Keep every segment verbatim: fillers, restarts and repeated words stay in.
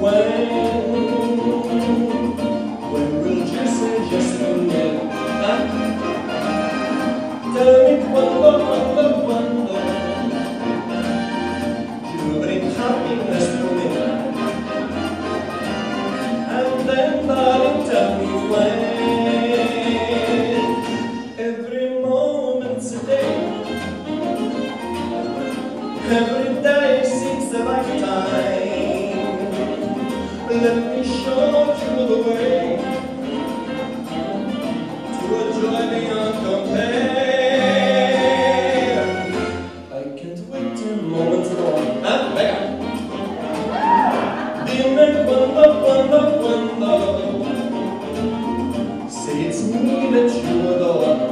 when, when will you say yes again? Huh? Tell me quando, quando, quando you bring happiness to me. And then, darling, tell me when. Every moment's a day. Every day seems a lifetime. Let me show you the way to a joy beyond compare. I can't wait a moment more. Ah, venga. Dime quando, quando, quando. Say it's me that you adore.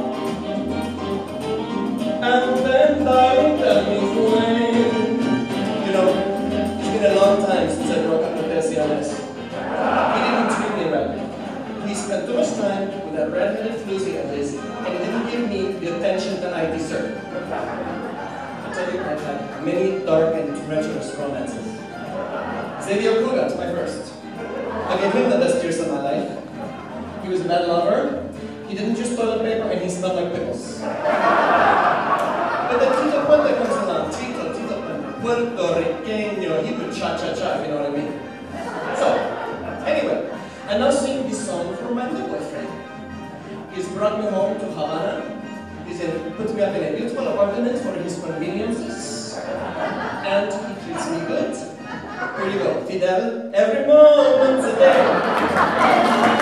And then, darling, tell me when. You know, it's been a long time since I broke up with Persianes. He didn't treat me right. He spent too much time with that red-headed floozy of his, and he didn't give me the attention that I deserve. I tell you, I've had many dark and treacherous romances. Xavier Cugat, my first. I gave him the best years of my life. He was a bad lover. He didn't use toilet paper, and he smelled like pickles. But then Tito Puente comes along. Tito, Tito Puente, Puerto Riqueño. He could cha-cha-cha, if you know what I mean. So, anyway, I now sing this song for my new boyfriend. He's brought me home to Havana. He's put me up in a beautiful apartment for his conveniences. And he treats me good. Here you go, Fidel. Every moment's a day.